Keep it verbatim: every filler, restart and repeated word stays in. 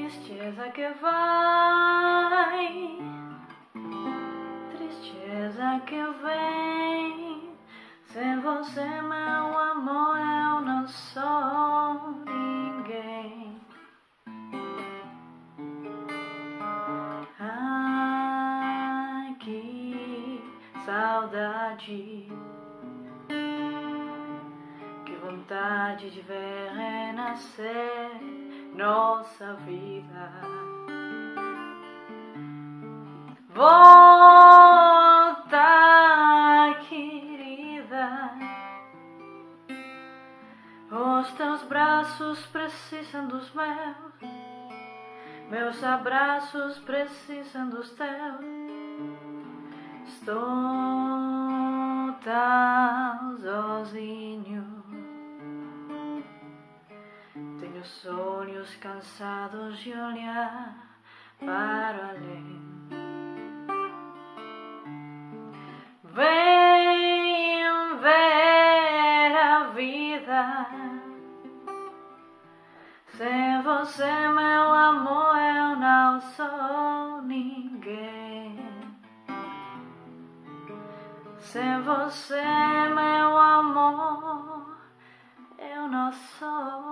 Tristeza que vai, tristeza que vem. Sem você, meu amor, eu não sou ninguém. Ai, que saudade, que vontade de ver renascer nossa vida. Volta, querida, os teus braços precisam dos meus, meus abraços precisam dos teus. Estou tão sozinho, tenho sonhos cansados de olhar para além. Vem ver a vida. Sem você, meu amor, eu não sou ninguém. Sem você, meu amor, eu não sou